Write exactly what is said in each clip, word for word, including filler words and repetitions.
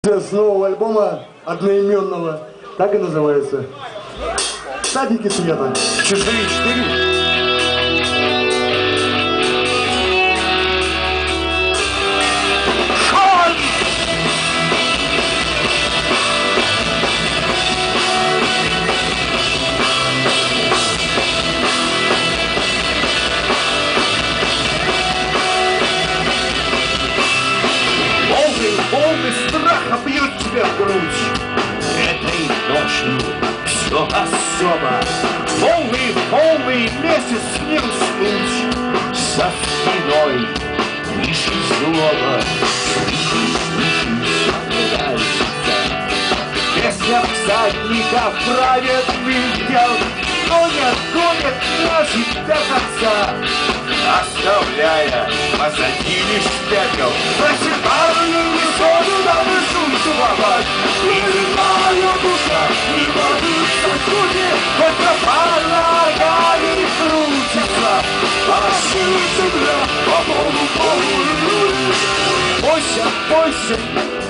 С нового альбома одноименного, так и называется. Садики света. Чужие четыре. Волны страха бьют тебя в грудь. Этой ночью все особо. Волны, волны, месяц не уснуть. За спиной лишь злоба. Слышишь, слышишь, нравится. Песня всадника праведных дел. Гонят, гонят ножик до конца, оставляя позади лишь пепел. Просыпаю не соду, да вышу целовать. Прилипая душа, не ложится в груди, только пара ногами крутится. Пошли земля по полу, полу. Бойся, бойся,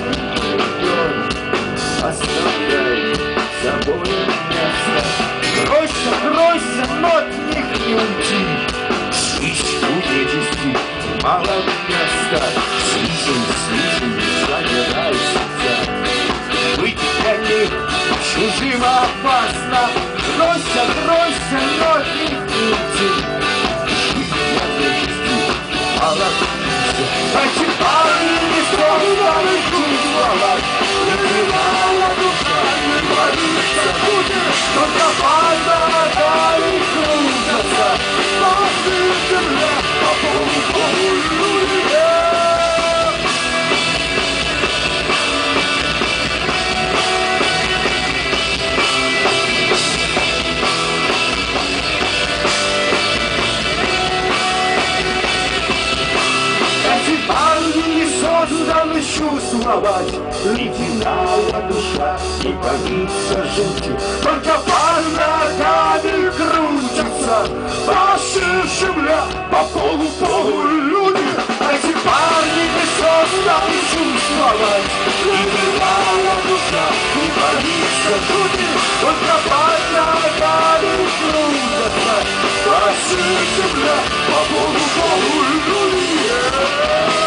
оставляй за собой место. Кройся, кройся, но от них не уйти. Здесь у нечисти мало места. Слишком, слишком загорайся. Быть для них чужим опасно. Кройся, кройся, но от них не уйти. Жить для нечисти мало места. Эти парни не способны чувствовать. Прикрывая душа, не боится будет. Только пальма ногами кружатся. Пошли земля по полу, полу, эти парни не созданы чувствовать. Ледяная душа не боится жить. Только пар ногами крутится. Пошли земля по полу, полу люди. Эти парни не созданы чувствовать. Ледяная душа не боится жить. Только пар ногами крутится. Пошли земля по полу, полу люди.